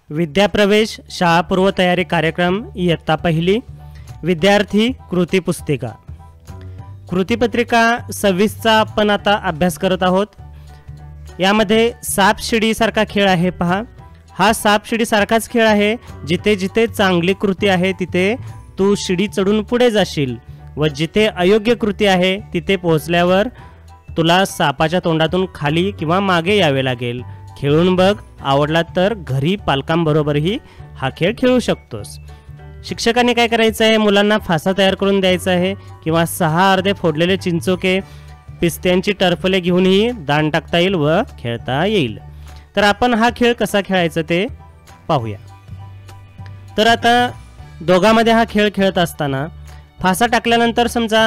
विद्याप्रवेश शाळा पूर्व तयारी कार्यक्रम इयत्ता पहिली विद्यार्थी कृती पुस्तिका कृतीपत्रिका 26चा आपण आता अभ्यास करत आहोत। यामध्ये साप शिडी सारखा खेळ आहे पहा। हा साप शिडी सारखाच खेळ आहे। जिथे जिथे चांगली कृती आहे तिथे तू शिडी चढून पुढे जाशील व जिथे अयोग्य कृती आहे तिथे पोहोचल्यावर तुला सापाच्या तोंडातून खाली किंवा मागे यावे लागेल। खेळून बघ, आवडला तर घरी पालकांबरोबरही हा खेळ खेळू शकतोस। शिक्षकांनी काय करायचं आहे, मुलांना फासा तयार करून द्यायचा आहे किंवा 6 अर्धे फोडलेले चिंचोके पिस्त्यांची टरफले घेऊनही दाण टाकता येईल व खेळता येईल। तर आपण हा खेळ कसा खेळायचा ते पाहूया। तर आता दोघांमध्ये हा खेळ खेळत असताना फासा टाकल्यानंतर समजा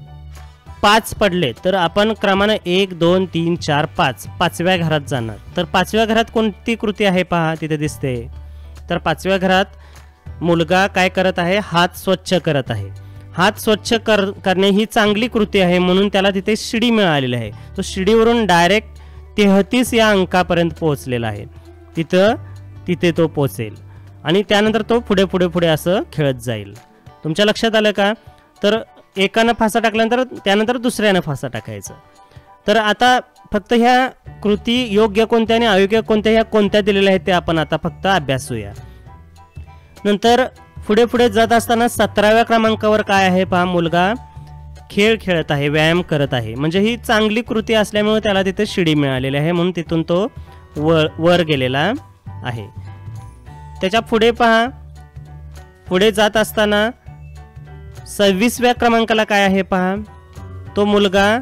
5 पडले तर आपण क्रमाने 1 2 3 4 5 पाचव्या घरात जाणार। तर पाचव्या घरात कोणती कृती आहे पहा, तिथे दिसते। तर पाचव्या घरात मुलगा काय करत आहे, हात स्वच्छ करत आहे। हात स्वच्छ करणे ही चांगली कृती आहे म्हणून त्याला तिथे शिडी मिळालेली आहे। तो शिडीवरून डायरेक्ट 33 या अंकापर्यंत पोहोचलेला आहे। तिथे तो पोहोचेल आणि त्यानंतर तो पुढे पुढे पुढे असं खेळत जाईल। तुमच्या लक्षात आलं का? तर एकानं फासा टाकल्यानंतर त्यानंतर दुसऱ्यानं फासा टाकायचा। तर आता फक्त ह्या कृती योग्य कोणत्या आणि अयोग्य कोणत्या ह्या कोणत्या दिलेल्या आहेत ते आपण आता फक्त अभ्यासूया। नंतर पुढे पुढे जात असताना 17व्या क्रमांकावर काय आहे पहा, मुलगा खेळ खेळत आहे, व्यायाम करत आहे। म्हणजे ही चांगली कृती असल्यामुळे त्याला तिथे शिडी मिळालेली आहे म्हणून तिथून तो वर गेलेला आहे। त्याच्या पुढे पहा, पुढे जात असताना 26व्या क्रमांकाला काय आहे पहा, तो मुलगा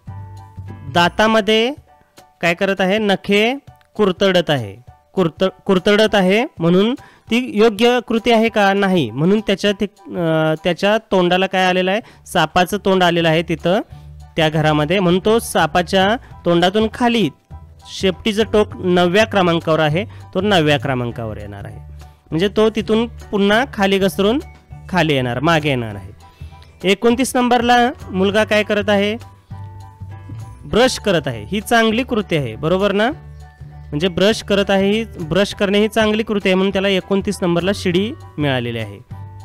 दातामध्ये काय करत आहे, नखे कुरतडत आहे। कुरतडत आहे म्हणून ती योग्य कृती आहे का? नाही। म्हणून त्याच्या तोंडाला काय आलेलं आहे, सापाचं तोंड आलेलं आहे तिथं त्या घरामध्ये। म्हणून तो सापाच्या तोंडातून खाली शेपटीचं टोक 9व्या क्रमांकावर आहे, तो 9व्या क्रमांकावर येणार आहे। म्हणजे तो तिथून पुन्हा खाली घसरून खाली येणार, मागे येणार आहे। 29 नंबरला मुलगा काय करत आहे, ब्रश करत आहे। ही चांगली कृती आहे, बरोबर ना? म्हणजे ब्रश करत आहे, ही ब्रश करणे ही चांगली कृती आहे म्हणून त्याला 29 नंबरला शिडी मिळालेली आहे।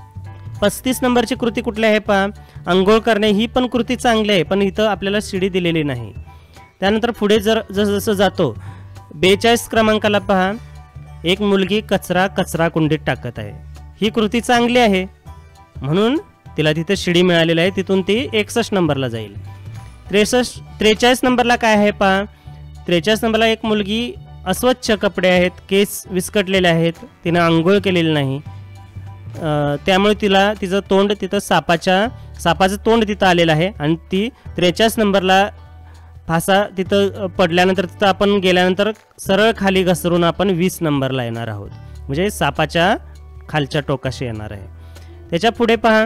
35 नंबरची कृती कुठली आहे पहा, अंघोळ करणे। ही पण कृती चांगली आहे पण इथं आपल्याला शिडी दिलेली नाही। त्यानंतर पुढे जसं जातो 42 क्रमांकाला पहा, एक मुलगी कचरा कुंडीत टाकत आहे। ही कृती चांगली आहे म्हणून तिला तिथे शिडी मिळालेली आहे, तिथून ती 61 नंबरला जाईल। 43 नंबरला काय आहे पहा, 43 नंबरला एक मुलगी अस्वच्छ कपडे आहेत, केस विस्कटलेले आहेत, तिने आंघोळ केलेली नाही, त्यामुळे तिचं तोंड तिथं सापाचं तोंड तिथं आलेलं आहे आणि ती 43 नंबरला फासा तिथं पडल्यानंतर तिथं आपण गेल्यानंतर सरळ खाली घसरून आपण 20 नंबरला येणार आहोत, म्हणजे सापाच्या खालच्या टोकाशी येणार आहे। त्याच्या पुढे पहा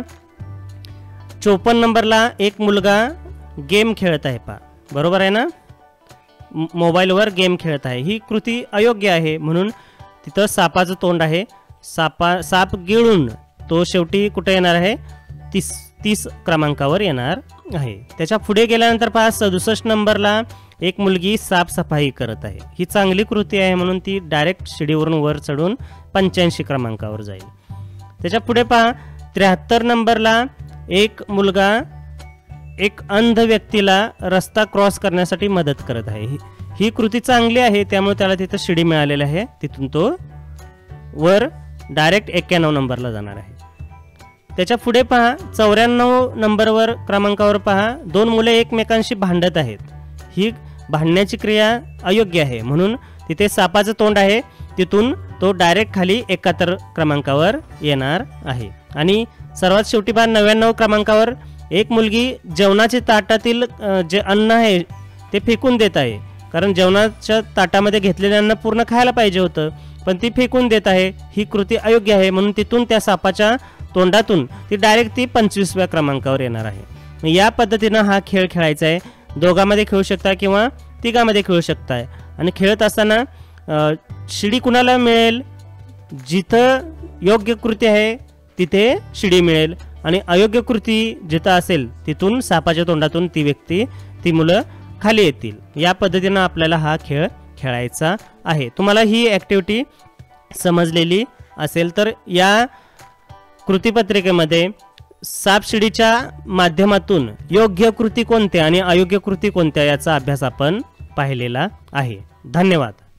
54 नंबरला एक मुलगा गेम खेळत आहे पहा, बरोबर आहे ना? मोबाईलवर गेम खेळत आहे। ही कृती अयोग्य आहे म्हणून तिथं सापाचं तोंड आहे, साप गिळून तो शेवटी कुठे येणार आहे, 30 क्रमांकावर येणार आहे। त्याच्या पुढे गेल्यानंतर पहा 67 नंबरला एक मुलगी साफसफाई करत आहे। ही चांगली कृती आहे म्हणून ती डायरेक्ट शिडीवरून वर चढून 85 क्रमांकावर जाईल। त्याच्या पुढे पहा 73 नंबरला एक मुलगा एक अंध व्यक्तीला रस्ता क्रॉस करण्यासाठी मदत करत आहे। ही कृती चांगली आहे त्यामुळे त्याला तिथं शिडी मिळालेली आहे, तिथून तो वर डायरेक्ट 91 नंबरला जाणार आहे। त्याच्या पुढे पहा 94 नंबरवर क्रमांकावर पहा, 2 मुले एकमेकांशी भांडत आहेत। ही भांडण्याची क्रिया अयोग्य आहे म्हणून तिथे सापाचं तोंड आहे, तिथून तो डायरेक्ट खाली 71 क्रमांकावर येणार आहे। आणि सर्वात शेवटी पहा 99 क्रमांकावर एक मुलगी जेवणाच्या ताटातील जे अन्न आहे ते फेकून देत आहे, कारण जेवणाच्या ताटामध्ये घेतलेले अन्न पूर्ण खायला पाहिजे होतं पण ती फेकून देत आहे। ही कृती अयोग्य आहे म्हणून तिथून त्या सापाच्या तोंडातून ती डायरेक्ट 25व्या क्रमांकावर येणार आहे। या पद्धतीनं हा खेळ खेळायचा आहे। दोघांमध्ये खेळू शकता किंवा तिघांमध्ये खेळू शकताय। आणि खेळत असताना शिडी कुणाला मिळेल, जिथं योग्य कृती आहे तिथे शिडी मिळेल आणि अयोग्य कृती जिथं असेल तिथून सापाच्या तोंडातून ती मुलं खाली येतील। या पद्धतीनं आपल्याला हा खेळ खेळायचा आहे। तुम्हाला ही ॲक्टिव्हिटी समजलेली असेल. तर या कृतीपत्रिकेमध्ये सापशिडीच्या माध्यमातून योग्य कृती कोणत्या आणि अयोग्य कृती कोणत्या याचा अभ्यास आपण पाहिलेला आहे. धन्यवाद.